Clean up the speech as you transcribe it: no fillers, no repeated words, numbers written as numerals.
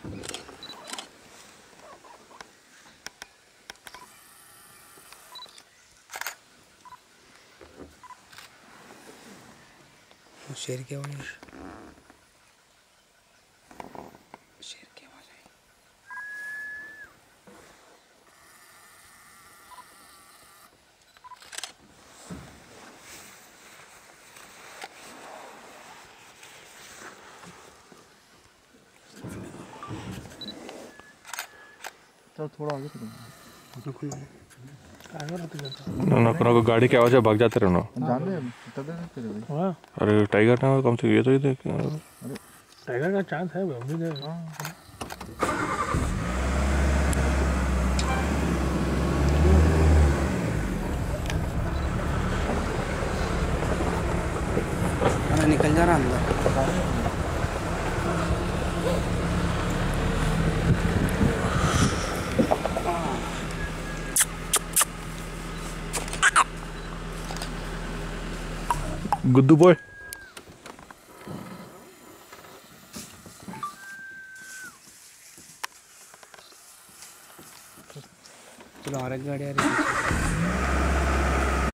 शेर की आवाज, शेर की आवाज आई। चल थोड़ा आगे को गाड़ी की आवाज है, भाग जाते रहना। जान दे तेरे भाई। अरे टाइगर ना कम से ये तो ही देख। अरे टाइगर का चांस है उम्मीद है। अरे निकल जा रहा अंदर। Good boy. चलो और एक गाड़ी आ रही है।